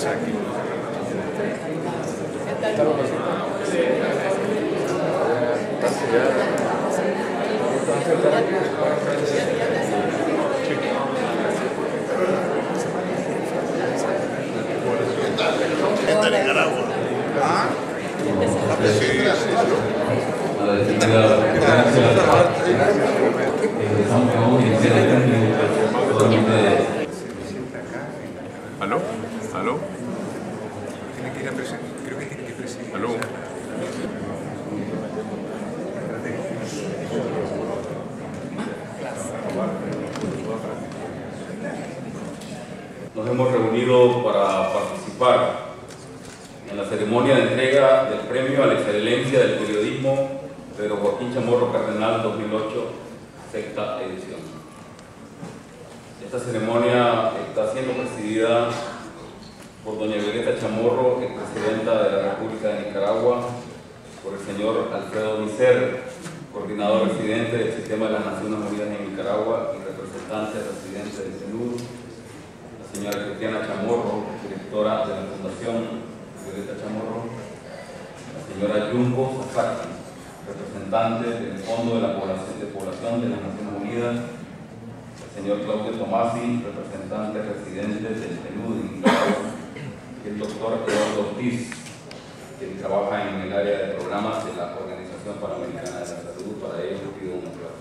De Nicaragua. ¿Ah? ¿Aló? ¿Aló? Tiene que ir a presentar. Creo que tiene que presentar. ¿Aló? Nos hemos reunido para participar en la ceremonia de entrega del Premio a la Excelencia del Periodismo Pedro Joaquín Chamorro Cardenal 2008, sexta edición. Esta ceremonia está siendo presidida por doña Violeta Chamorro, expresidenta de la República de Nicaragua, por el señor Alfredo Miser, coordinador residente del Sistema de las Naciones Unidas en Nicaragua y representante residente del PNUD, la señora Cristiana Chamorro, directora de la Fundación Violeta Chamorro, la señora Yumbo Sasaki, representante del Fondo de la Población de las Naciones Unidas, el señor Claudio Tomasi, representante residente del PNUD en Nicaragua, y el doctor Eduardo Ortiz, que trabaja en el área de programas de la Organización Panamericana de la Salud. Para ello les pido un aplauso.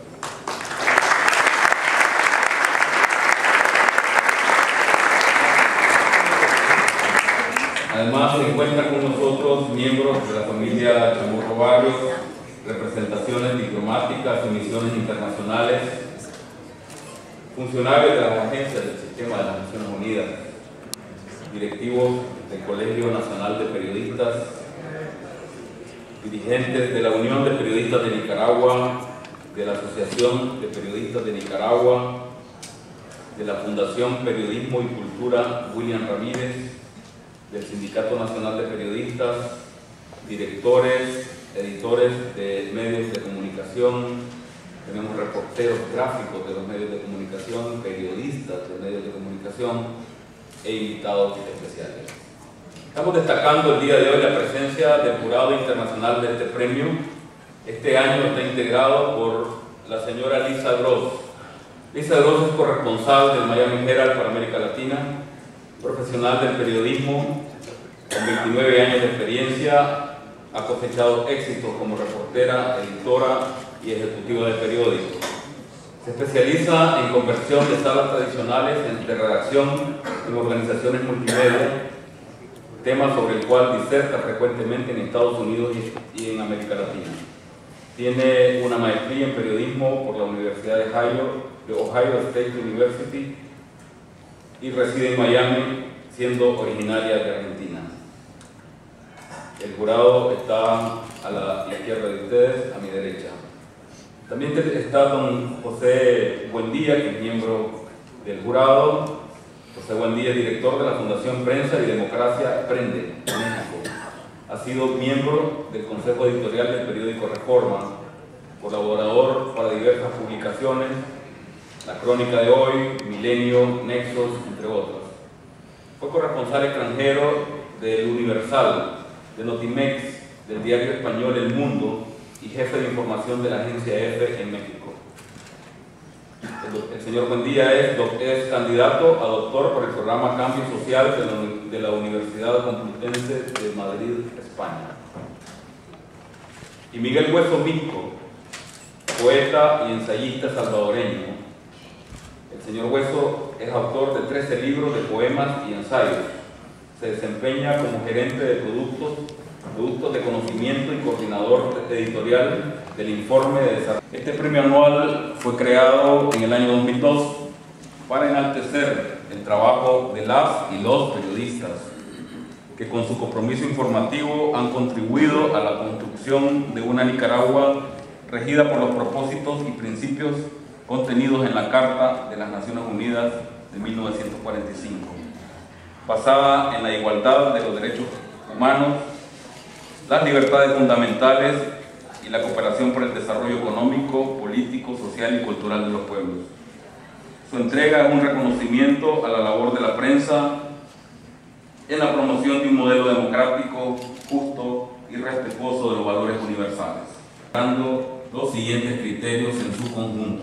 Además, se encuentran con nosotros miembros de la familia Chamorro Barrios, representaciones diplomáticas y misiones internacionales, funcionarios de las agencias del Sistema de las Naciones Unidas, directivos del Colegio Nacional de Periodistas, dirigentes de la Unión de Periodistas de Nicaragua, de la Asociación de Periodistas de Nicaragua, de la Fundación Periodismo y Cultura William Ramírez, del Sindicato Nacional de Periodistas, directores, editores de medios de comunicación, tenemos reporteros gráficos de los medios de comunicación, periodistas de medios de comunicación e invitados especiales. Estamos destacando el día de hoy la presencia del jurado internacional de este premio. Este año está integrado por la señora Lisa Gross. Lisa Gross es corresponsal del Miami Herald para América Latina, profesional del periodismo, con 29 años de experiencia, ha cosechado éxitos como reportera, editora y ejecutiva de periódicos. Se especializa en conversión de salas tradicionales de redacción en organizaciones multimedia, tema sobre el cual diserta frecuentemente en Estados Unidos y en América Latina. Tiene una maestría en periodismo por la Universidad de Ohio State University y reside en Miami, siendo originaria de Argentina. El jurado está a la izquierda de ustedes, a mi derecha. También está don José Buendía, que es miembro del jurado. José Buendía es director de la Fundación Prensa y Democracia Prende, México. Ha sido miembro del Consejo Editorial del periódico Reforma, colaborador para diversas publicaciones, La Crónica de Hoy, Milenio, Nexos, entre otras. Fue corresponsal extranjero del Universal, de Notimex, del diario español El Mundo y jefe de información de la agencia EFE en México. El señor Buendía es candidato a doctor por el programa Cambio Social de la Universidad Complutense de Madrid, España. Y Miguel Hueso Misco, poeta y ensayista salvadoreño. El señor Hueso es autor de 13 libros de poemas y ensayos. Se desempeña como gerente de productos de conocimiento y coordinador editorial del informe de desarrollo. Este premio anual fue creado en el año 2002 para enaltecer el trabajo de las y los periodistas que con su compromiso informativo han contribuido a la construcción de una Nicaragua regida por los propósitos y principios contenidos en la Carta de las Naciones Unidas de 1945, basada en la igualdad de los derechos humanos, las libertades fundamentales y la cooperación por el desarrollo económico, político, social y cultural de los pueblos. Su entrega es un reconocimiento a la labor de la prensa en la promoción de un modelo democrático, justo y respetuoso de los valores universales, dando los siguientes criterios en su conjunto: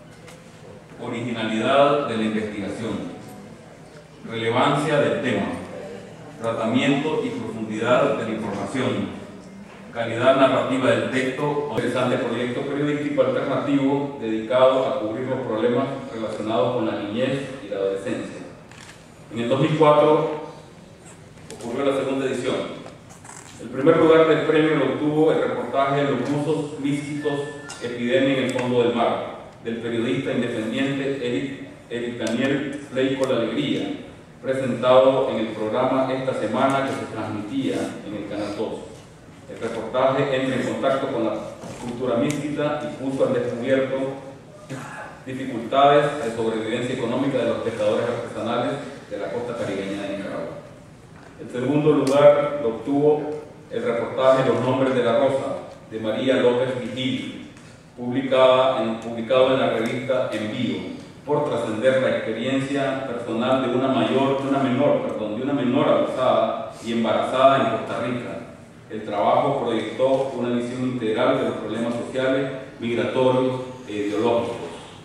originalidad de la investigación, relevancia del tema, tratamiento y profundidad de la información, calidad narrativa del texto, interesante proyecto periodístico alternativo dedicado a cubrir los problemas relacionados con la niñez y la adolescencia. En el 2004 ocurrió la segunda edición. El primer lugar del premio lo obtuvo el reportaje Los buzos lícitos, epidemia en el fondo del mar, del periodista independiente Eric Daniel Fleico La Alegría, presentado en el programa Esta Semana, que se transmitía en el Canal 2. El reportaje entra en contacto con la cultura mística y puso al descubierto dificultades de sobrevivencia económica de los pescadores artesanales de la costa caribeña de Nicaragua. El segundo lugar lo obtuvo el reportaje Los nombres de la rosa, de María López Vigil, publicado en la revista Envío, por trascender la experiencia personal de una menor abusada y embarazada en Costa Rica. El trabajo proyectó una visión integral de los problemas sociales, migratorios e ideológicos.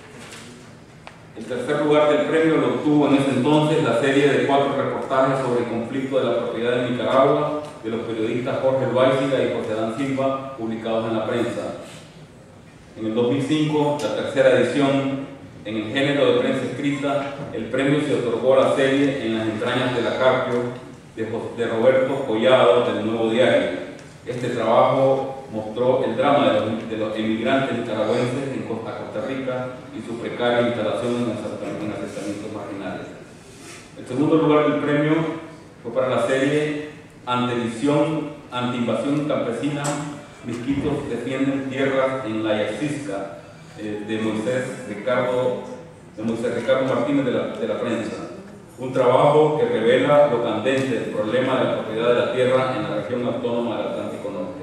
El tercer lugar del premio lo obtuvo en ese entonces la serie de 4 reportajes sobre el conflicto de la propiedad de Nicaragua, de los periodistas Jorge Loaiziga y José Adán Silva, publicados en la prensa. En el 2005, la tercera edición, en el género de prensa escrita, el premio se otorgó a la serie En las entrañas de la Carpio, de Roberto Collado, del Nuevo Diario. Este trabajo mostró el drama de los emigrantes nicaragüenses en Costa Rica y su precaria instalación en asentamientos marginales. El segundo lugar del premio fue para la serie Anti-invasión campesina, Misquitos defienden tierras en la Yaxisca, de Moisés Ricardo Martínez de la prensa. Un trabajo que revela lo candente del problema de la propiedad de la tierra en la región autónoma del Atlántico Norte.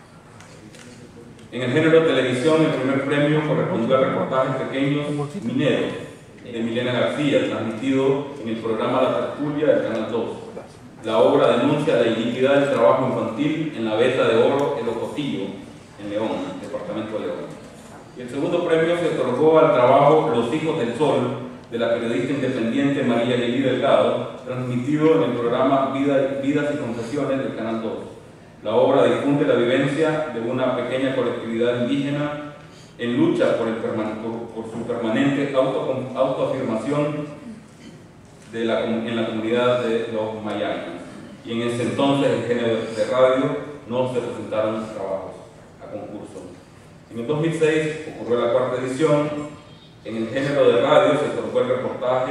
En el género de televisión, el primer premio correspondió al reportaje Pequeños Mineros, de Milena García, transmitido en el programa La Tertulia del Canal 2. La obra denuncia la iniquidad del trabajo infantil en la veta de oro El Ocotillo, en León, departamento de León. Y el segundo premio se otorgó al trabajo Los Hijos del Sol, de la periodista independiente María Lely Delgado, transmitido en el programa Vidas y Confesiones del Canal 2. La obra difunde la vivencia de una pequeña colectividad indígena en lucha por su permanente autoafirmación en la comunidad de los Mayanos. Y en ese entonces, el género de radio, no se presentaron trabajos a concurso. En el 2006 ocurrió la cuarta edición. En el género de radio se otorgó el reportaje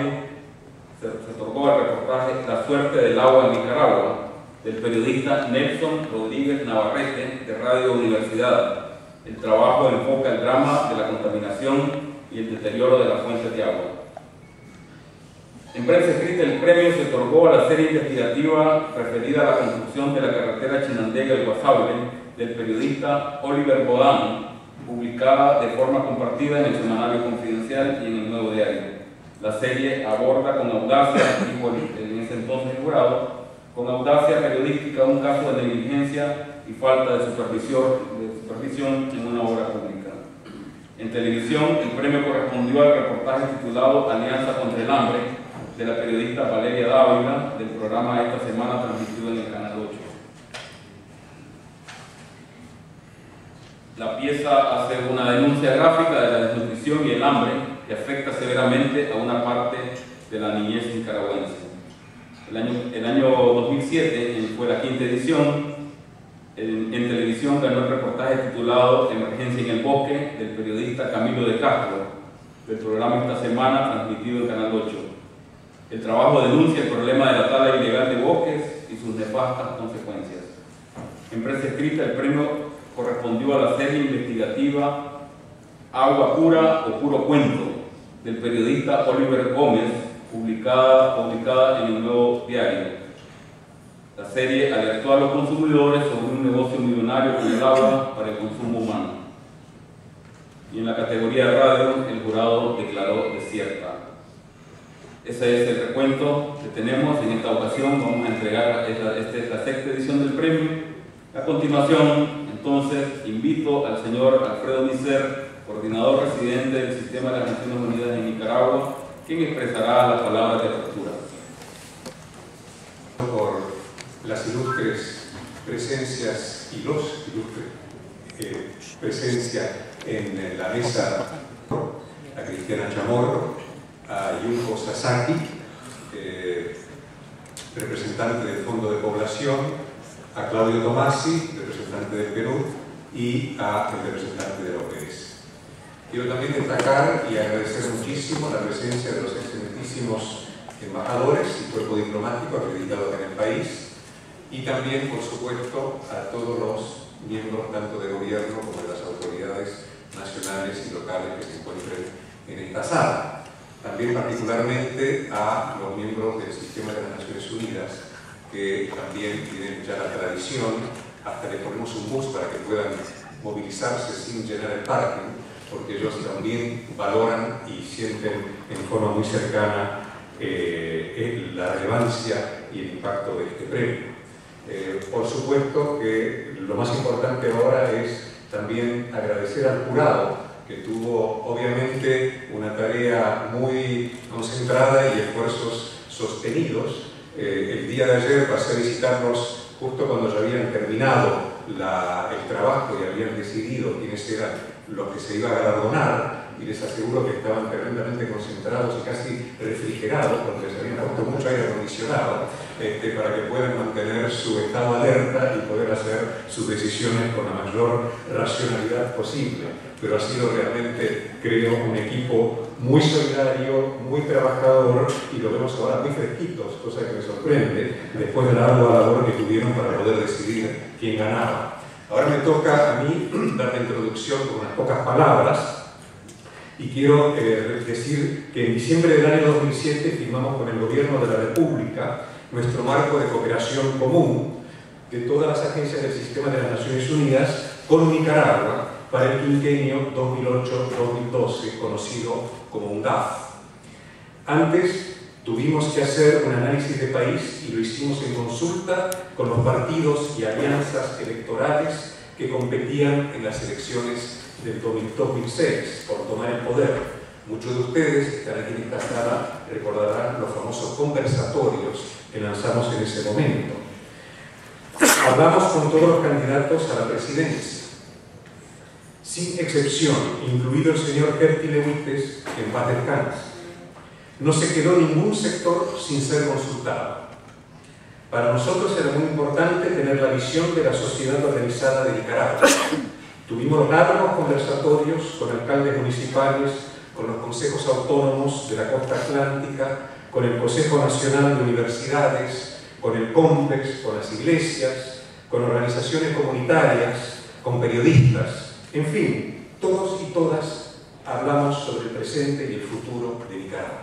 La suerte del agua en Nicaragua, del periodista Nelson Rodríguez Navarrete, de Radio Universidad. El trabajo enfoca el drama de la contaminación y el deterioro de las fuentes de agua. En prensa escrita, el premio se otorgó a la serie investigativa referida a la construcción de la carretera Chinandega-El Guasable, del periodista Oliver Bodán, publicada de forma compartida en el Semanario Confidencial y en el Nuevo Diario. La serie aborda con audacia, dijo en ese entonces el jurado, con audacia periodística un caso de negligencia y falta de supervisión en una obra pública. En televisión, el premio correspondió al reportaje titulado Alianza contra el Hambre, de la periodista Valeria Dávila, del programa Esta Semana, transmitido en el Canal 8. La pieza hace una denuncia gráfica de la desnutrición y el hambre que afecta severamente a una parte de la niñez nicaragüense. El año 2007 fue la quinta edición. En televisión ganó el reportaje titulado Emergencia en el Bosque, del periodista Camilo de Castro, del programa Esta Semana, transmitido en Canal 8. El trabajo denuncia el problema de la tala ilegal de bosques y sus nefastas consecuencias. En prensa escrita, el premio correspondió a la serie investigativa Agua Pura o Puro Cuento, del periodista Oliver Gómez, publicada en el Nuevo Diario. La serie alertó a los consumidores sobre un negocio millonario con el agua para el consumo humano. Y en la categoría de radio, el jurado declaró desierta. Ese es el recuento que tenemos en esta ocasión. Vamos a entregar, esta es la sexta edición del premio. A continuación, entonces, invito al señor Alfredo Miser, coordinador residente del Sistema de las Naciones Unidas en Nicaragua, quien expresará las palabras de apertura. Por las ilustres presencias y los ilustres presencia en la mesa, a Cristiana Chamorro, a Junko Sasaki, representante del Fondo de Población, a Claudio Tomasi, representante del Perú, y a el representante de la OPS. Quiero también destacar y agradecer muchísimo la presencia de los excelentísimos embajadores y cuerpo diplomático acreditados en el país, y también, por supuesto, a todos los miembros tanto de gobierno como de las autoridades nacionales y locales que se encuentren en esta sala. También particularmente a los miembros del Sistema de las Naciones Unidas, que también tienen ya la tradición, hasta le ponemos un bus para que puedan movilizarse sin llenar el parking, porque ellos también valoran y sienten en forma muy cercana la relevancia y el impacto de este premio. Por supuesto que lo más importante ahora es también agradecer al jurado, que tuvo obviamente una tarea muy concentrada y esfuerzos sostenidos. El día de ayer pasé a visitarlos justo cuando ya habían terminado el trabajo y habían decidido quiénes eran los que se iba a galardonar, y les aseguro que estaban tremendamente concentrados y casi refrigerados, porque les habían puesto mucho aire acondicionado, para que puedan mantener su estado alerta y poder hacer sus decisiones con la mayor racionalidad posible. Pero ha sido realmente, creo, un equipo muy solidario, muy trabajador, y lo vemos ahora muy fresquitos, cosa que me sorprende, después de la ardua labor que tuvieron para poder decidir quién ganaba. Ahora me toca a mí dar la introducción con unas pocas palabras, y quiero decir que en diciembre del año 2007 firmamos con el Gobierno de la República nuestro marco de cooperación común de todas las agencias del Sistema de las Naciones Unidas con Nicaragua para el quinquenio 2008-2012, conocido como UNDAF. Antes tuvimos que hacer un análisis de país y lo hicimos en consulta con los partidos y alianzas electorales que competían en las elecciones del 2006 por tomar el poder. Muchos de ustedes que están aquí en esta sala recordarán los famosos conversatorios que lanzamos en ese momento. Hablamos con todos los candidatos a la presidencia, sin excepción, incluido el señor Kerti Lewites, que en paz descanse. No se quedó ningún sector sin ser consultado. Para nosotros era muy importante tener la visión de la sociedad organizada de Nicaragua. Tuvimos largos conversatorios con alcaldes municipales, con los consejos autónomos de la costa atlántica, con el Consejo Nacional de Universidades, con el COMPEX, con las iglesias, con organizaciones comunitarias, con periodistas, en fin, todos y todas hablamos sobre el presente y el futuro de Nicaragua.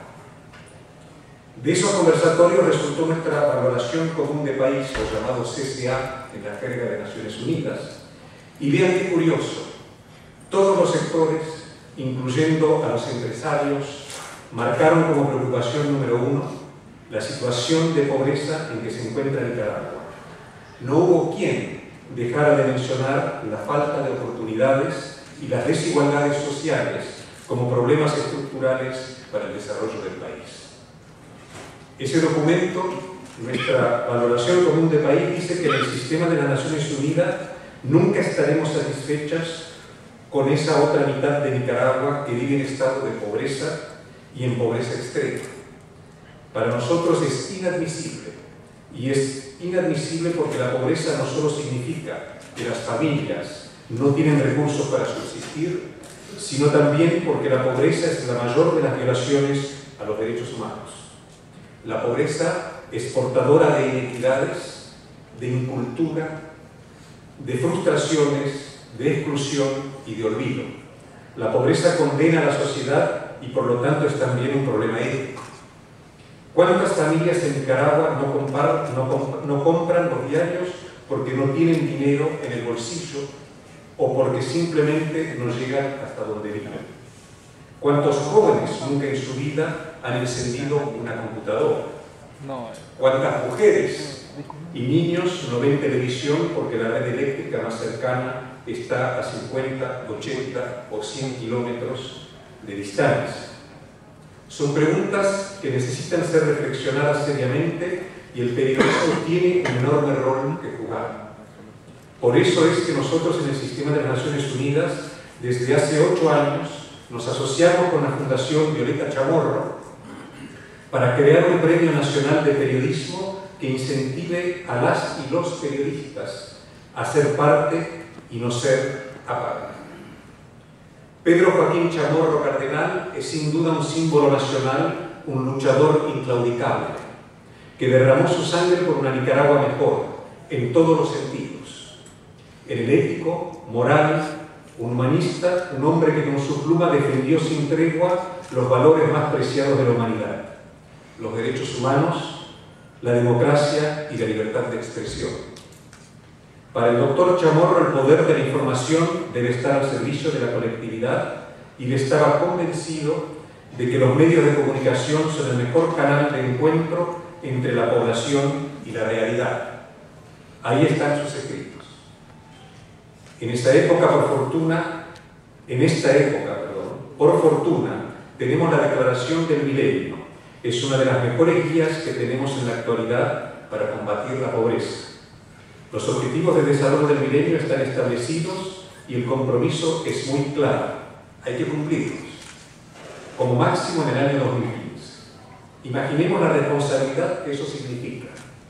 De esos conversatorios resultó nuestra valoración común de país, o llamado CCA en la jerga de Naciones Unidas. Y vean qué curioso, todos los sectores, incluyendo a los empresarios, marcaron como preocupación número uno la situación de pobreza en que se encuentra Nicaragua. No hubo quien dejara de mencionar la falta de oportunidades y las desigualdades sociales como problemas estructurales para el desarrollo del país. Ese documento, nuestra valoración común de país, dice que en el sistema de las Naciones Unidas nunca estaremos satisfechas con esa otra mitad de Nicaragua que vive en estado de pobreza y en pobreza extrema. Para nosotros es inadmisible, y es inadmisible porque la pobreza no solo significa que las familias no tienen recursos para subsistir, sino también porque la pobreza es la mayor de las violaciones a los derechos humanos. La pobreza es portadora de inequidades, de incultura, de frustraciones, de exclusión y de olvido. La pobreza condena a la sociedad y por lo tanto es también un problema ético. ¿Cuántas familias en Nicaragua no compran los diarios porque no tienen dinero en el bolsillo o porque simplemente no llegan hasta donde viven? ¿Cuántos jóvenes nunca en su vida han encendido una computadora? ¿Cuántas mujeres y niños no ven televisión porque la red eléctrica más cercana está a 50, 80 o 100 kilómetros de distancia? Son preguntas que necesitan ser reflexionadas seriamente y el periodismo tiene un enorme rol que jugar. Por eso es que nosotros en el sistema de las Naciones Unidas, desde hace 8 años, nos asociamos con la Fundación Violeta Chamorro para crear un premio nacional de periodismo que incentive a las y los periodistas a ser parte y no ser aparte. Pedro Joaquín Chamorro Cardenal es sin duda un símbolo nacional, un luchador inclaudicable, que derramó su sangre por una Nicaragua mejor, en todos los sentidos. En el ético, moral, un humanista, un hombre que con su pluma defendió sin tregua los valores más preciados de la humanidad: los derechos humanos, la democracia y la libertad de expresión. Para el doctor Chamorro, el poder de la información debe estar al servicio de la colectividad y él estaba convencido de que los medios de comunicación son el mejor canal de encuentro entre la población y la realidad. Ahí están sus escritos. En esta época, por fortuna, tenemos la Declaración del Milenio. Es una de las mejores guías que tenemos en la actualidad para combatir la pobreza. Los objetivos de desarrollo del milenio están establecidos y el compromiso es muy claro. Hay que cumplirlos, como máximo en el año 2015. Imaginemos la responsabilidad que eso significa.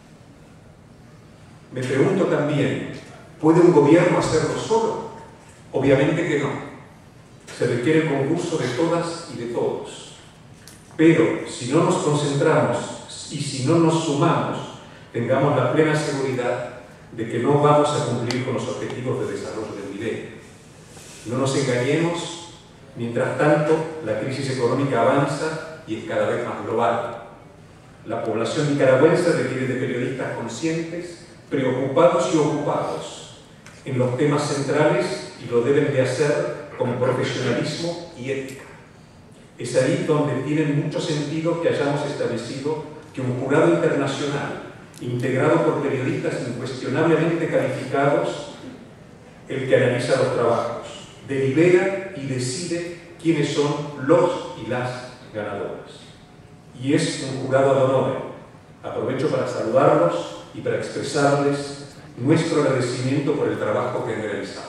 Me pregunto también, ¿puede un gobierno hacerlo solo? Obviamente que no. Se requiere el concurso de todas y de todos. Pero si no nos concentramos y si no nos sumamos, tengamos la plena seguridad de que no vamos a cumplir con los objetivos de desarrollo del milenio. No nos engañemos, mientras tanto la crisis económica avanza y es cada vez más global. La población nicaragüense requiere de periodistas conscientes, preocupados y ocupados en los temas centrales y lo deben de hacer con profesionalismo y ética. Es ahí donde tiene mucho sentido que hayamos establecido que un jurado internacional integrado por periodistas incuestionablemente calificados, el que analiza los trabajos, delibera y decide quiénes son los y las ganadoras. Y es un jurado ad honorem. Aprovecho para saludarlos y para expresarles nuestro agradecimiento por el trabajo que han realizado.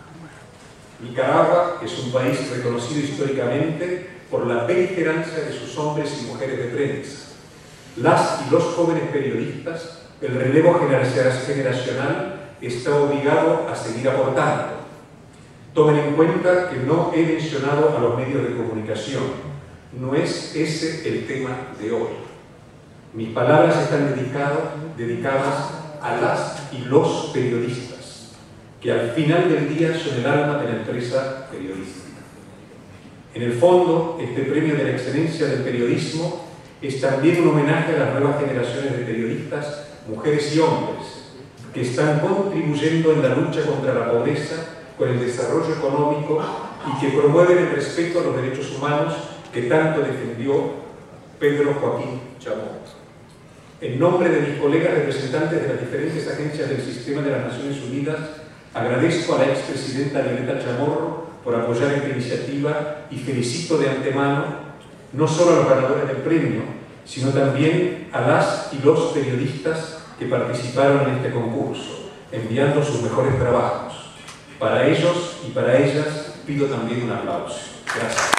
Nicaragua es un país reconocido históricamente por la beligerancia de sus hombres y mujeres de prensa. Las y los jóvenes periodistas, el relevo generacional está obligado a seguir aportando. Tomen en cuenta que no he mencionado a los medios de comunicación. No es ese el tema de hoy. Mis palabras están dedicadas a las y los periodistas, que al final del día son el alma de la empresa periodística. En el fondo, este premio de la excelencia del periodismo es también un homenaje a las nuevas generaciones de periodistas, mujeres y hombres, que están contribuyendo en la lucha contra la pobreza, con el desarrollo económico y que promueven el respeto a los derechos humanos que tanto defendió Pedro Joaquín Chamorro. En nombre de mis colegas representantes de las diferentes agencias del sistema de las Naciones Unidas, agradezco a la expresidenta Violeta Chamorro por apoyar esta iniciativa y felicito de antemano no solo a los ganadores del premio, sino también a las y los periodistas que participaron en este concurso, enviando sus mejores trabajos. Para ellos y para ellas pido también un aplauso. Gracias.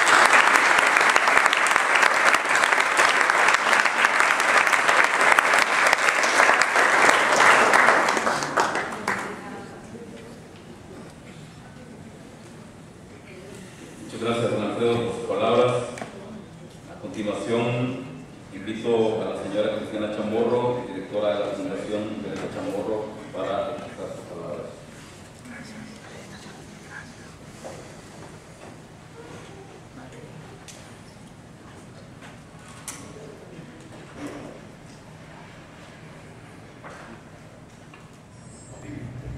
Muchas gracias, don Alfredo, por sus palabras. A continuación, invito a la señora Cristiana Chamorro, directora de la Fundación Violeta Chamorro, para expresar sus palabras.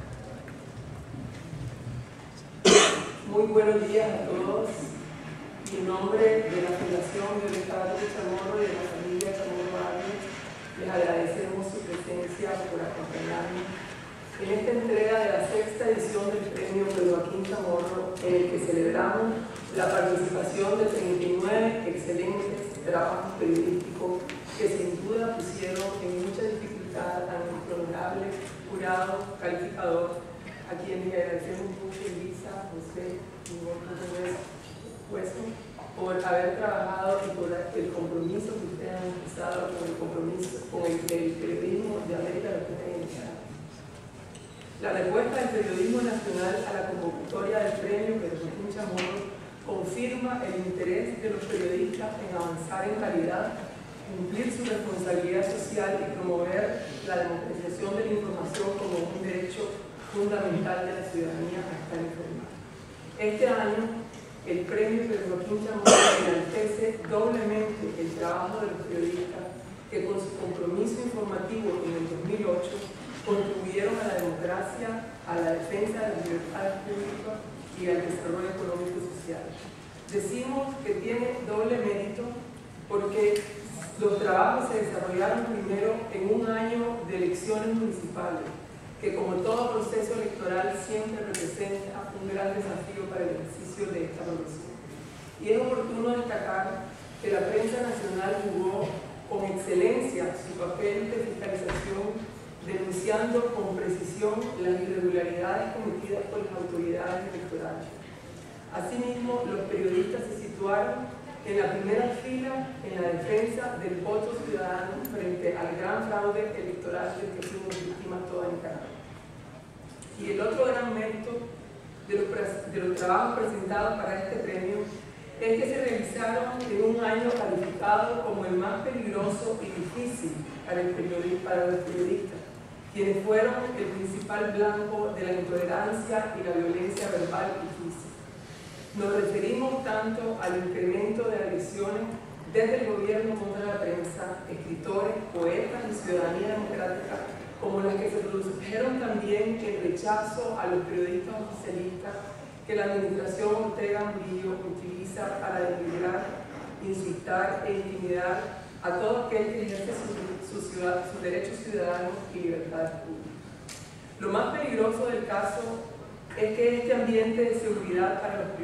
Muy buenos días a todos. y en nombre de la Fundación Violeta Chamorro y de la familia Chamorro Arias, les agradecemos su presencia por acompañarnos en esta entrega de la 6ª edición del Premio Joaquín Chamorro, en el que celebramos la participación de 39 excelentes trabajos periodísticos que sin duda pusieron en mucha dificultad a nuestro honorable jurado calificador, a quien le agradecemos mucho, Elisa, José y Hueso, por haber trabajado y por el compromiso que ustedes han empezado con el periodismo de América Latina y Nicaragua. La respuesta del periodismo nacional a la convocatoria del premio Joaquín Chamorro confirma el interés de los periodistas en avanzar en calidad, cumplir su responsabilidad social y promover la democratización de la información como un derecho fundamental de la ciudadanía a estar informada. Este año, el premio Joaquín Chamorro enaltece doblemente el trabajo de los periodistas que con su compromiso informativo en el 2008 contribuyeron a la democracia, a la defensa de las libertades públicas y al desarrollo económico y social. Decimos que tiene doble mérito porque los trabajos se desarrollaron primero en un año de elecciones municipales, que como todo proceso electoral siempre representa un gran desafío para el ejercicio de esta profesión. Y es oportuno destacar que la prensa nacional jugó con excelencia su papel de fiscalización, denunciando con precisión las irregularidades cometidas por las autoridades electorales. Asimismo, los periodistas se situaron en la primera fila en la defensa del voto ciudadano frente al gran fraude electoral del que fuimos víctimas toda Nicaragua. Y el otro gran mérito de los trabajos presentados para este premio es que se realizaron en un año calificado como el más peligroso y difícil para los periodistas, quienes fueron el principal blanco de la intolerancia y la violencia verbal y física. Nos referimos tanto al incremento de agresiones desde el gobierno contra la prensa, escritores, poetas y ciudadanía democrática, como las que se produjeron también el rechazo a los periodistas oficialistas que la administración Ortega Murillo utiliza para denigrar, insultar e intimidar a todo aquel que ejerce sus derechos ciudadanos y libertades públicas. Lo más peligroso del caso es que este ambiente de inseguridad para los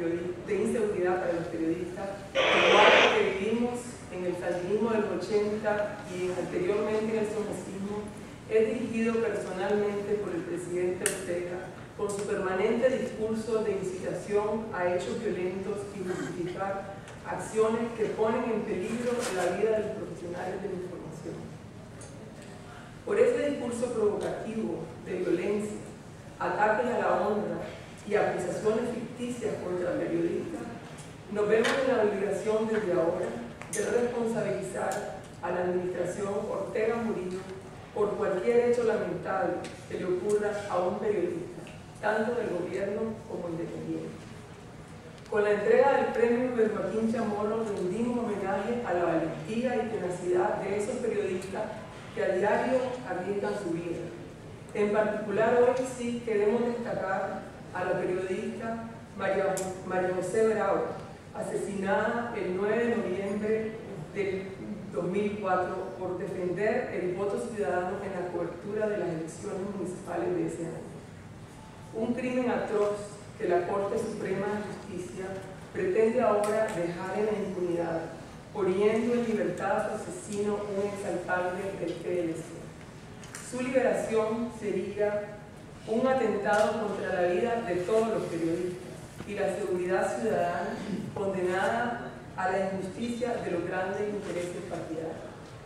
periodistas, igual que vivimos en el sandinismo de los 80 y anteriormente en el somocismo, es dirigido personalmente por el presidente Ortega con su permanente discurso de incitación a hechos violentos y justificar acciones que ponen en peligro la vida de los profesionales de la información. Por ese discurso provocativo de violencia, ataques a la honra y acusaciones ficticias contra periodistas, nos vemos en la obligación desde ahora de responsabilizar a la administración Ortega Murillo por cualquier hecho lamentable que le ocurra a un periodista, tanto del gobierno como independiente. Con la entrega del premio Joaquín Chamorro rendimos homenaje a la valentía y tenacidad de esos periodistas que a diario arriesgan su vida. En particular hoy sí queremos destacar a la periodista María José Bravo, asesinada el 9 de noviembre del 2004 por defender el voto ciudadano en la cobertura de las elecciones municipales de ese año. Un crimen atroz que la Corte Suprema de Justicia pretende ahora dejar en la impunidad, poniendo en libertad a su asesino, un exaltable del PLC. Su liberación sería un atentado contra la vida de todos los periodistas y la seguridad ciudadana condenada a la injusticia de los grandes intereses partidarios.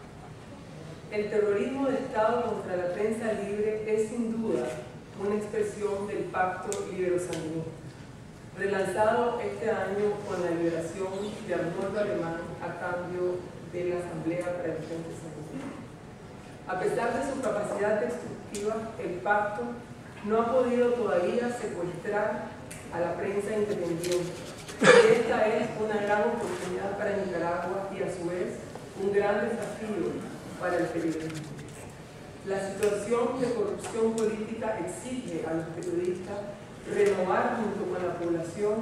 El terrorismo de Estado contra la prensa libre es sin duda una expresión del pacto libero-sandinista, relanzado este año con la liberación de Arnoldo Alemán a cambio de la Asamblea para el Frente Sandinista. A pesar de su capacidad destructiva, el pacto no ha podido todavía secuestrar a la prensa independiente. Esta es una gran oportunidad para Nicaragua y a su vez un gran desafío para el periodismo. La situación de corrupción política exige a los periodistas renovar junto con la población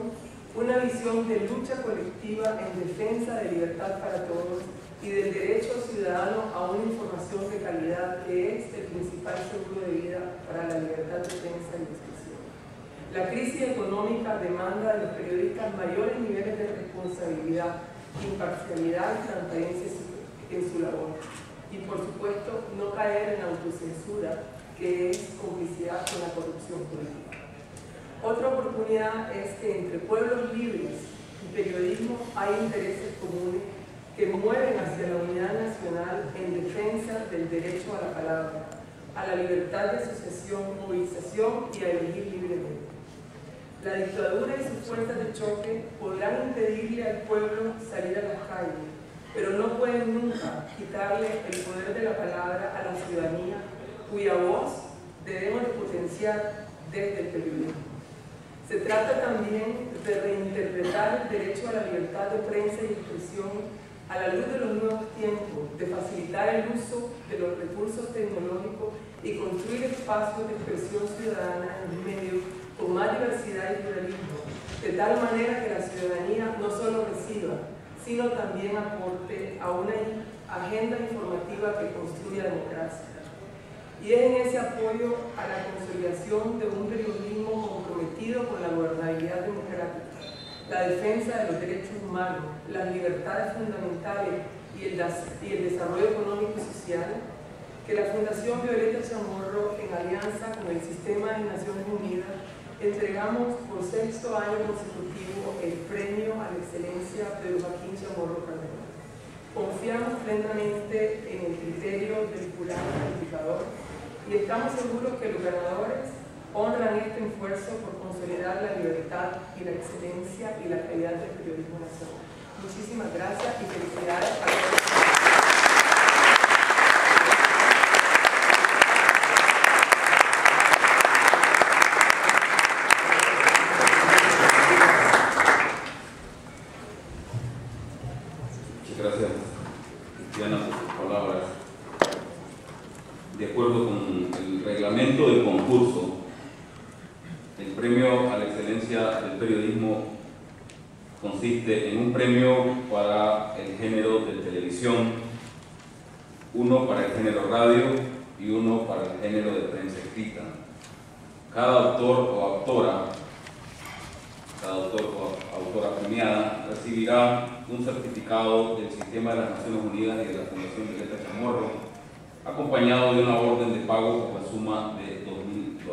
una visión de lucha colectiva en defensa de libertad para todos y del derecho ciudadano a una información de calidad que es el principal seguro de vida para la libertad de prensa y expresión. La crisis económica demanda de los periodistas mayores niveles de responsabilidad, imparcialidad y transparencia en su labor. Y por supuesto, no caer en la autocensura, que es complicidad con la corrupción política. Otra oportunidad es que entre pueblos libres y periodismo hay intereses comunes que mueven hacia la unidad nacional en defensa del derecho a la palabra, a la libertad de asociación, movilización y a elegir libremente. La dictadura y sus fuerzas de choque podrán impedirle al pueblo salir a las calles, pero no pueden nunca quitarle el poder de la palabra a la ciudadanía, cuya voz debemos potenciar desde el periodismo. Se trata también de reinterpretar el derecho a la libertad de prensa y expresión a la luz de los nuevos tiempos, de facilitar el uso de los recursos tecnológicos y construir espacios de expresión ciudadana en medios con más diversidad y pluralismo, de tal manera que la ciudadanía no solo reciba, sino también aporte a una agenda informativa que construya democracia. Y es en ese apoyo a la consolidación de un periodismo comprometido con la gobernabilidad democrática, la defensa de los derechos humanos, las libertades fundamentales y el desarrollo económico y social, que la Fundación Violeta Chamorro, en alianza con el Sistema de Naciones Unidas, entregamos por 6º año consecutivo el Premio a la Excelencia Pedro Joaquín Chamorro Cardenal. Confiamos plenamente en el criterio del jurado calificador y estamos seguros que los ganadores honran este esfuerzo por consolidar la libertad y la excelencia y la calidad del periodismo nacional. Muchísimas gracias y felicidades a todos. Muchas gracias, Cristiana, por sus palabras. De acuerdo con el reglamento del concurso, el premio a la excelencia del periodismo consiste en un premio para el género de televisión, uno para el género radio y uno para el género de prensa escrita. Cada autor o autora premiada recibirá un certificado del Sistema de las Naciones Unidas y de la Fundación Violeta Chamorro, acompañado de una orden de pago por la suma de $2.000.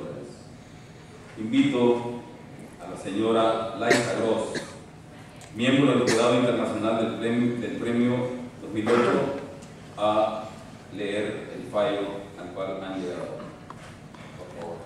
Invito a la señora Laisa Gross, miembro del Jurado Internacional del Premio 2008, a leer el fallo al cual han llegado. Por favor.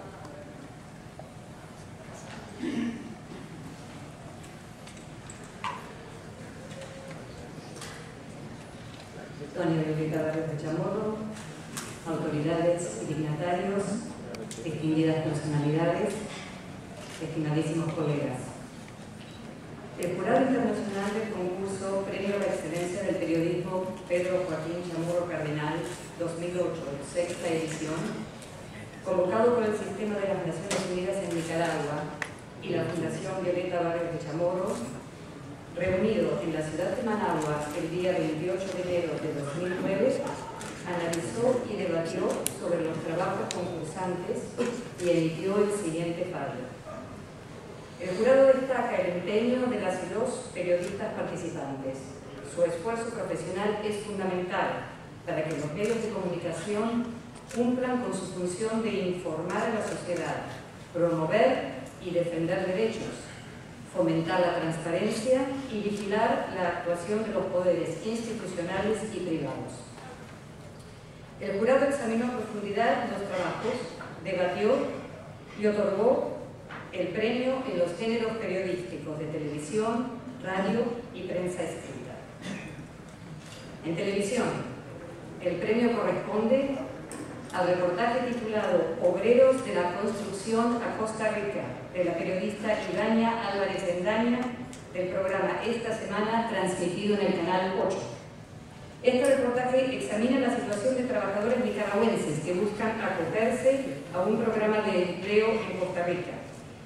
Doña Violeta Barrios de Chamorro, autoridades y dignatarios, distinguidas personalidades, estimadísimos colegas. El Jurado Internacional del Concurso Premio a la Excelencia del Periodismo Pedro Joaquín Chamorro Cardenal 2008, 6ª edición, convocado por el Sistema de las Naciones Unidas en Nicaragua y la Fundación Violeta Barrios de Chamorro, reunido en la ciudad de Managua el día 28 de enero de 2009, analizó y debatió sobre los trabajos concursantes y emitió el siguiente fallo. El jurado destaca el empeño de las y los periodistas participantes. Su esfuerzo profesional es fundamental para que los medios de comunicación cumplan con su función de informar a la sociedad, promover y defender derechos, fomentar la transparencia y vigilar la actuación de los poderes institucionales y privados. El jurado examinó a profundidad los trabajos, debatió y otorgó el premio en los géneros periodísticos de televisión, radio y prensa escrita. En televisión, el premio corresponde al reportaje titulado Obreros de la Construcción a Costa Rica, de la periodista Idaña Álvarez Bendaña, del programa Esta Semana, transmitido en el Canal 8. Este reportaje examina la situación de trabajadores nicaragüenses que buscan acogerse a un programa de empleo en Costa Rica.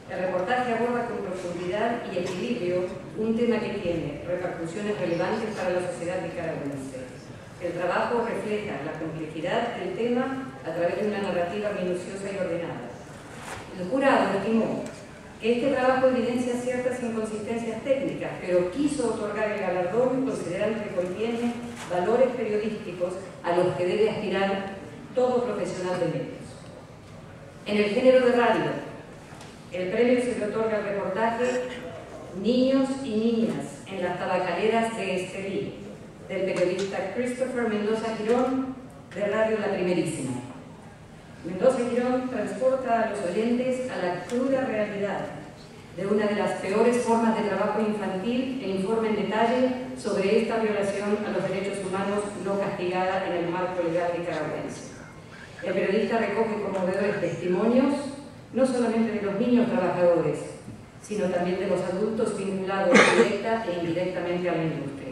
El reportaje aborda con profundidad y equilibrio un tema que tiene repercusiones relevantes para la sociedad nicaragüense. El trabajo refleja la complejidad del tema a través de una narrativa minuciosa y ordenada. El jurado estimó que este trabajo evidencia ciertas inconsistencias técnicas, pero quiso otorgar el galardón considerando que contiene valores periodísticos a los que debe aspirar todo profesional de medios. En el género de radio, el premio se le otorga al reportaje Niños y Niñas en las tabacaleras de Estelí, del periodista Christopher Mendoza Girón, de Radio La Primerísima. Mendoza Girón transporta a los oyentes a la cruda realidad de una de las peores formas de trabajo infantil e informa en detalle sobre esta violación a los derechos humanos no castigada en el marco legal nicaragüense. El periodista recoge conmovedores testimonios, no solamente de los niños trabajadores, sino también de los adultos vinculados directa e indirectamente a la industria.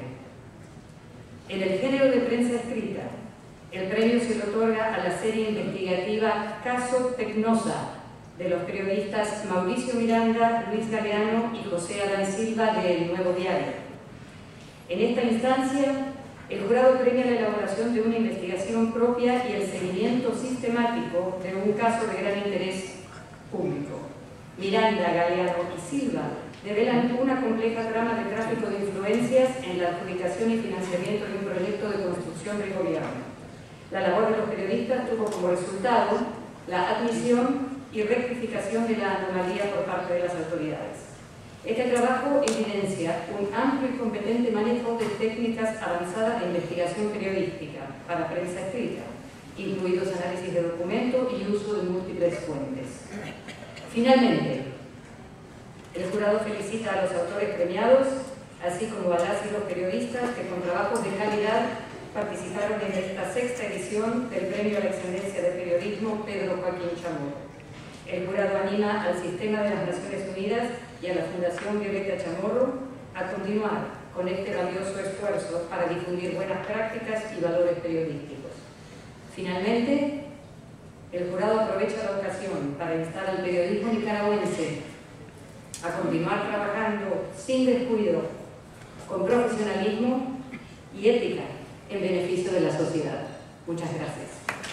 En el género de prensa escrita, el premio se le otorga a la serie investigativa Caso Tecnosa, de los periodistas Mauricio Miranda, Luis Galeano y José Adán Silva de El Nuevo Diario. En esta instancia, el jurado premia la elaboración de una investigación propia y el seguimiento sistemático de un caso de gran interés público. Miranda, Galeano y Silva develan una compleja trama de tráfico de influencias en la adjudicación y financiamiento de un proyecto de construcción del gobierno. La labor de los periodistas tuvo como resultado la admisión y rectificación de la anomalía por parte de las autoridades. Este trabajo evidencia un amplio y competente manejo de técnicas avanzadas de investigación periodística para prensa escrita, incluidos análisis de documentos y uso de múltiples fuentes. Finalmente, el jurado felicita a los autores premiados, así como a las y los periodistas que con trabajos de calidad participaron en esta sexta edición del Premio a la Excelencia de Periodismo Pedro Joaquín Chamorro. El jurado anima al Sistema de las Naciones Unidas y a la Fundación Violeta Chamorro a continuar con este valioso esfuerzo para difundir buenas prácticas y valores periodísticos. Finalmente, el jurado aprovecha la ocasión para instar al periodismo nicaragüense a continuar trabajando sin descuido, con profesionalismo y ética en beneficio de la sociedad. Muchas gracias.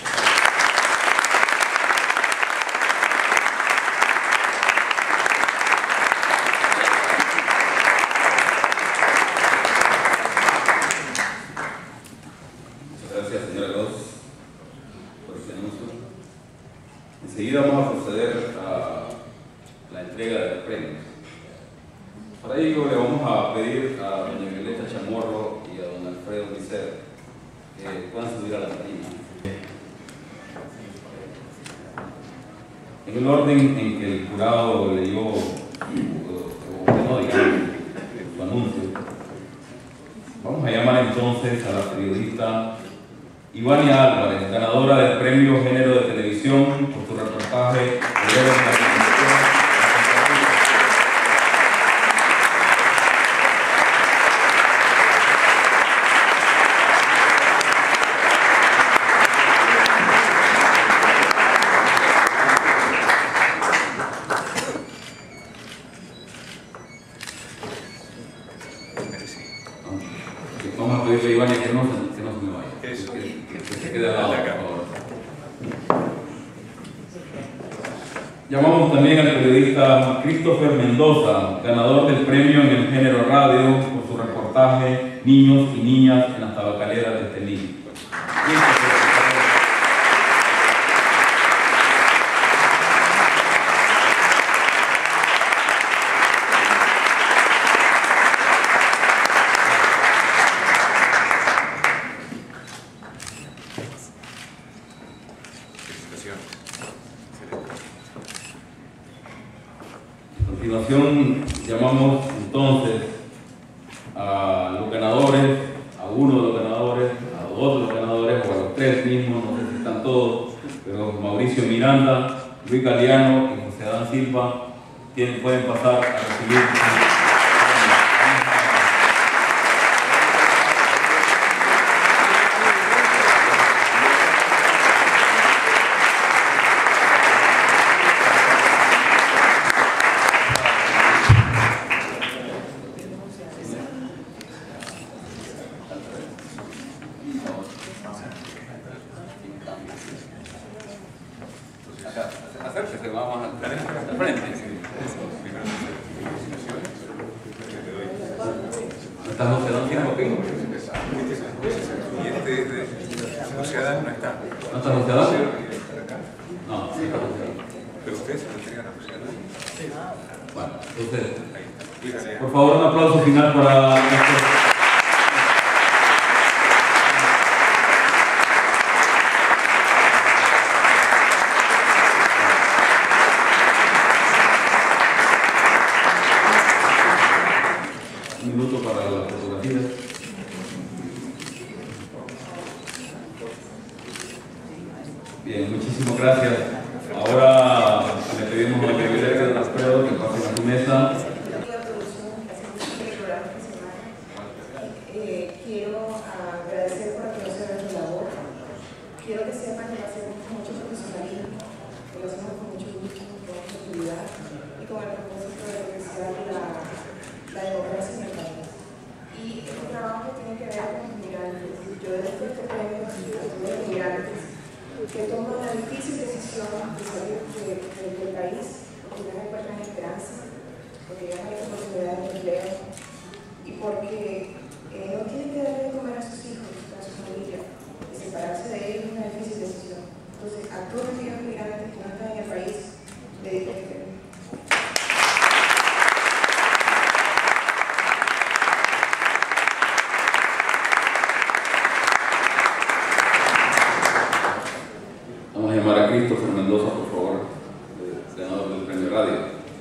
Enseguida vamos a proceder a la entrega de los premios. Para ello le vamos a pedir a doña Violeta Chamorro y a don Alfredo Miser que puedan subir a la tarima. En el orden en que el jurado leyó, o ordenó, digamos, su anuncio, vamos a llamar entonces a la periodista Ivania Álvarez, ganadora del Premio Género de Televisión por su reportaje Vamos a pedirle a Ivania que no se me vaya. Eso. Que se quede al lado, por favor. Llamamos también al periodista Christopher Mendoza, ganador del premio en el género radio por su reportaje Niños y Niñas en las tabacaleras de Estelí. A continuación, llamamos entonces a los ganadores, a uno de los ganadores, a dos de los ganadores, o a los tres mismos, no sé si están todos, pero Mauricio Miranda, Luis Galeano y José Adán Silva pueden pasar a recibir. ¿Está José Adán Firmo aquí? Y este de José Adán no está. ¿No está José Adán? No, sí está José Adán. Pero ustedes se lo entregan a José Adán. Bueno, entonces, Dígale. por favor, un aplauso final para nuestro... Un minuto para la fotografía. Bien, muchísimas gracias. Ahora le pedimos al privilegio de Alfredo que pase a su mesa. Quiero agradecer por reconocer su labor. Quiero que sepan que lo hacemos con mucho profesionalismo, que lo hacemos con mucho gusto, con mucha autoridad y con el propósito de realizar la democracia en el país. Y este trabajo tiene que ver con los migrantes. Yo desde este premio de migrantes que toman la difícil decisión de salir del país porque ya no encuentran esperanza, porque ya no hay oportunidad de empleo y porque no tienen que darle de comer a sus hijos, a su familia, y separarse de ellos es una difícil decisión. Entonces, a todos aquellos migrantes que no están en el país, le digo que Vamos a llamar a Christopher Mendoza, por favor, ganador del Premio Radio.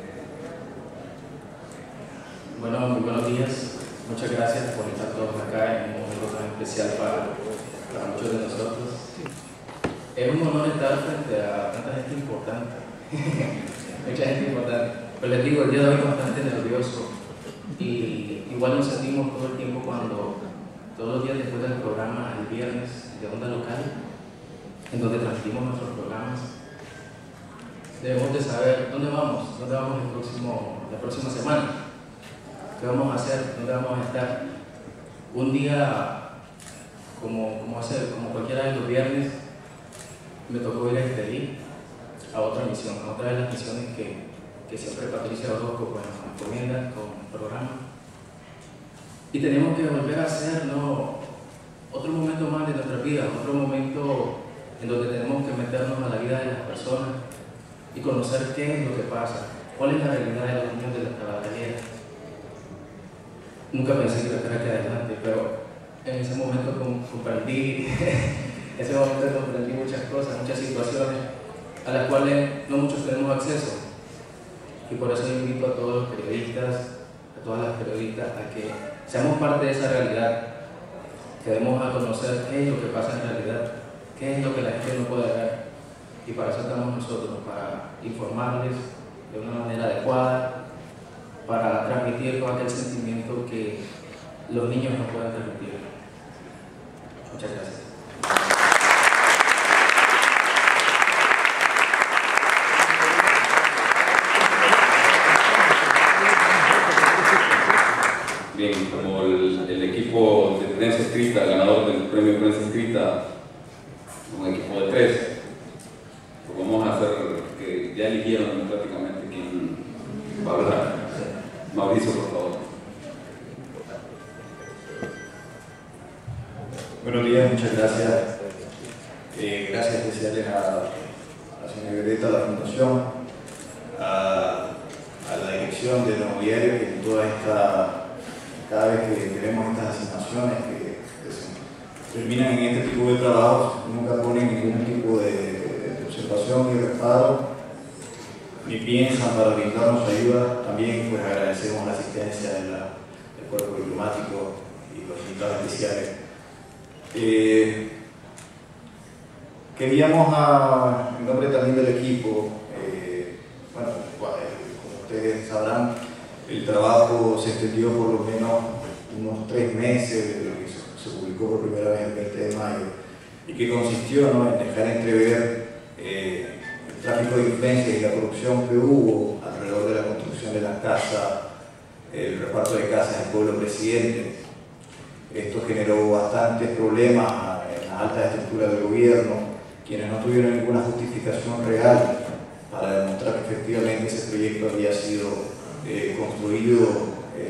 Bueno, muy buenos días. Muchas gracias por estar todos acá en un momento tan especial para muchos de nosotros. Es un honor estar frente a tanta gente importante. Mucha gente importante. Pues les digo, el día de hoy bastante nervioso. Y igual nos sentimos todo el tiempo cuando, todos los días después del programa, el viernes de Onda Local, en donde transmitimos nuestros programas, debemos de saber dónde vamos la próxima semana, qué vamos a hacer, dónde vamos a estar. Un día, como cualquiera de los viernes, me tocó ir a Estelí, a otra misión, a otra de las misiones que siempre Patricia Orozco nos encomienda con el programa. Y tenemos que volver a hacer, ¿no?, otro momento más de nuestra vida, otro momento en donde tenemos que meternos a la vida de las personas y conocer qué es lo que pasa, cuál es la realidad de los niños de las tabacaleras. Nunca pensé que iba a estar aquí adelante, pero en ese momento comprendí muchas cosas, muchas situaciones a las cuales no muchos tenemos acceso. Y por eso yo invito a todos los periodistas, a todas las periodistas, a que seamos parte de esa realidad, que demos a conocer qué es lo que pasa en realidad, qué es lo que la gente no puede ver. Y para eso estamos nosotros, para informarles de una manera adecuada, para transmitir todo aquel sentimiento que los niños no pueden transmitir. Muchas gracias. Bien, como el equipo de prensa escrita, ganador del premio Prensa Escrita, un equipo de 3, pues vamos a hacer que ya eligieron prácticamente quién va a hablar. Mauricio, por favor. Buenos días, muchas gracias. Gracias especiales a la señora Violeta, a la Fundación, a la dirección de Nuevo Diario, que cada vez que tenemos estas asignaciones que se terminan en este tipo de trabajos, nunca ponen ningún tipo de observación ni reparo, ni piensan para brindarnos ayuda. También pues agradecemos la asistencia del cuerpo diplomático y los invitados especiales. Queríamos, en nombre también del equipo, como ustedes sabrán, el trabajo se extendió por lo menos unos 3 meses desde que se publicó por primera vez el 20 de mayo, y que consistió, ¿no?, en dejar entrever el tráfico de influencias y la corrupción que hubo alrededor de la construcción de las casas, el reparto de casas del pueblo presidente. Esto generó bastantes problemas en la alta estructura del gobierno, quienes no tuvieron ninguna justificación real para demostrar que efectivamente ese proyecto había sido construido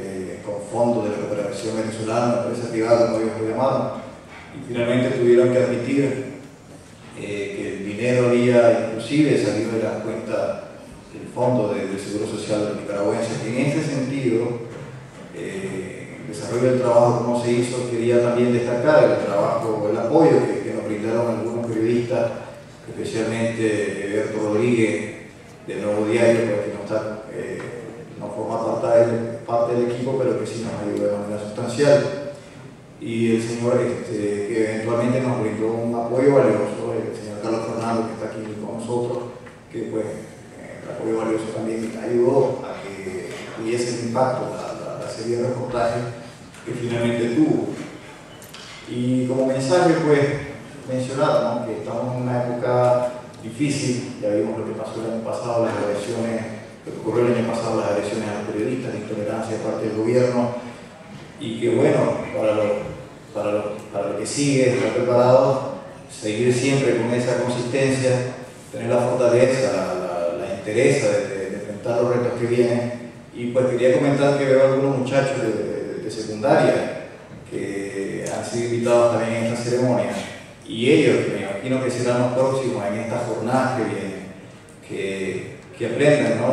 con fondos de la cooperación venezolana, la empresa privada, como ellos lo llamaron, y finalmente tuvieron que admitir que el dinero había inclusive salido de la cuenta del Fondo del Seguro Social de Nicaragüense. En este sentido, el desarrollo del trabajo como se hizo, quería también destacar el trabajo, el apoyo que nos brindaron algunos periodistas, especialmente Eberto Rodríguez del Nuevo Diario, que no forma parte del equipo, pero que sí nos ayudó de manera sustancial, y el señor que eventualmente nos brindó un apoyo valioso, el señor Carlos Fernando, que está aquí con nosotros, que pues el apoyo valioso también ayudó a que tuviese el impacto la serie de reportajes que finalmente tuvo. Y como mensaje, pues mencionar, ¿no?, que estamos en una época difícil. Ya vimos lo que pasó el año pasado, las agresiones, lo que ocurrió el año pasado, las agresiones a los periodistas, la intolerancia de parte del gobierno, y que bueno, para lo que sigue, estar preparados, seguir siempre con esa consistencia, tener la fortaleza, la entereza de enfrentar los retos que vienen. Y pues quería comentar que veo algunos muchachos de secundaria que han sido invitados también en esta ceremonia, y ellos, me imagino que serán los próximos en estas jornadas que vienen, que aprendan, ¿no?,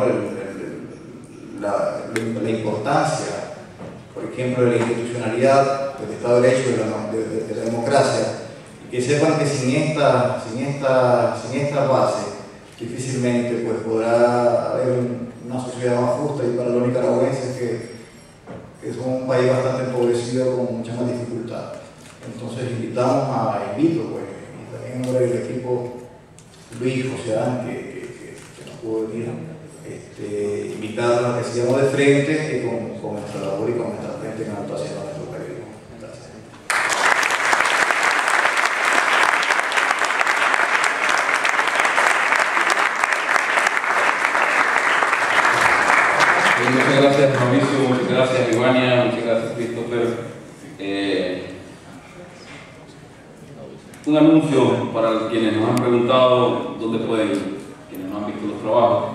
la importancia, por ejemplo, de la institucionalidad, del Estado de Derecho, de la democracia, y que sepan que sin esta base difícilmente pues podrá haber una sociedad más justa, y para los nicaragüenses que son un país bastante empobrecido con mucha más dificultad. Entonces invito pues, y también en nombre del equipo, Luis, José Adán, que nos pudo venir, invitarnos a que sigamos de frente con nuestra labor y con nuestra frente en alto hacia nuestro periodismo. Gracias. Muchas gracias, Mauricio, muchas gracias, Ivania, muchas gracias, Christopher. Un anuncio para quienes nos han preguntado dónde pueden ir, quienes no han visto los trabajos.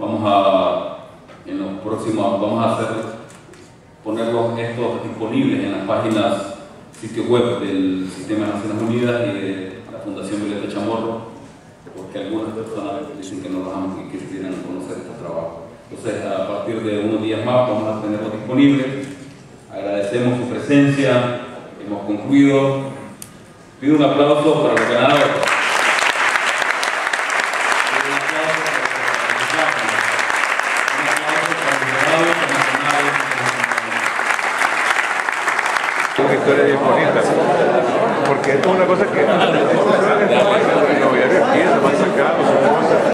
En los próximos vamos a ponerlos estos disponibles en las páginas, sitio web del Sistema de Naciones Unidas y de la Fundación Violeta Chamorro, porque algunas personas dicen que no los aman y que quisieran conocer estos trabajos. Entonces, a partir de unos días más vamos a tenerlos disponibles. Agradecemos su presencia, hemos concluido. Pido un aplauso para los ganadores. Una historia bien bonita, porque esto es una cosa que